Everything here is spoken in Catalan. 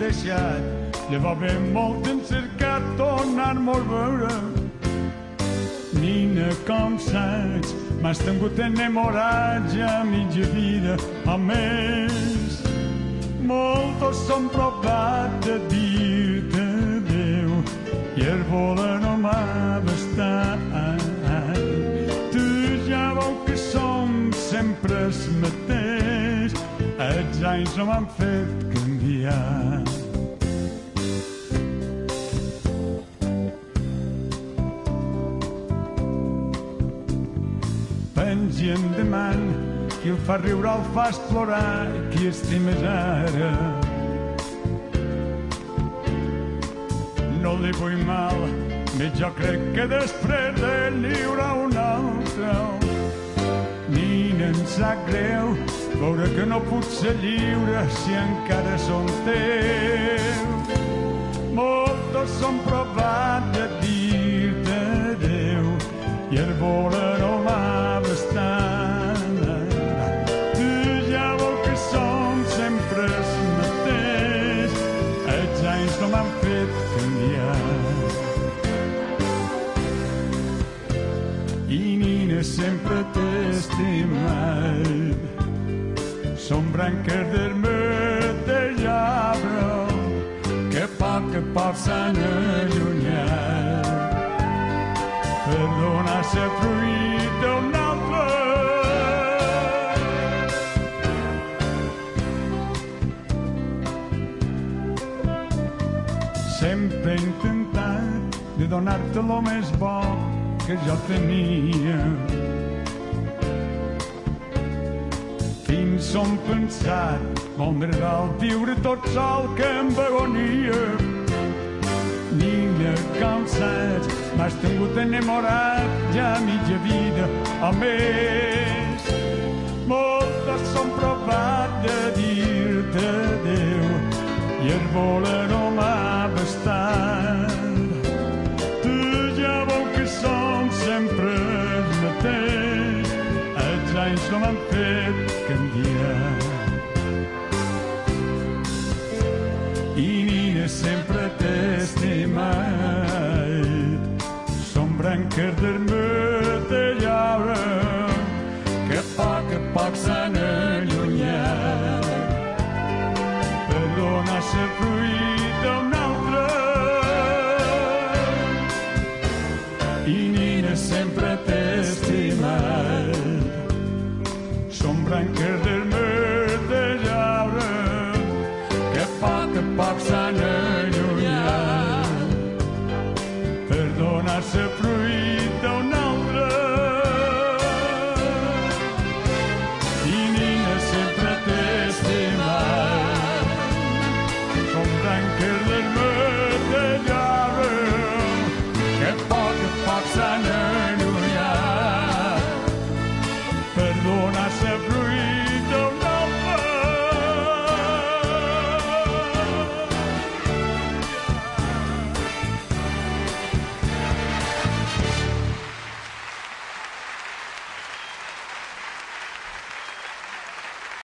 deixat. Llavors ben molt encercat tornar-me a veure. Nina, com saps, m'has tingut enamorat ja mitja vida. A més, molts som provat de dir-te adéu i el voler no m'ha bastat. Tu ja veu que som sempre el mateix, els anys no m'han fet canviar. Pensi endavant, qui el fa riure el fas plorar, qui estimes ara. No li vull mal, més jo crec que després d'ell n'hi haurà un altre. Nina, em sap greu veure que no puc ser lliure si encara som teus. Molts som provat de dir-te adéu i el voler no m'ha bastat. Tu ja veu que som sempre el mateix, els anys no m'han fet canviar. I Nina, sempre t'he estimat, som branques del mateix arbre que a poc s'han allunyat per donar-se fruit d'un altre. Sempre he intentat de donar-te lo més bo que jo tenia. Fins on pensat m'agrada viure tot sol que amb agonia. Nina, com saps, m'has tingut enamorat ja mitja vida. A més,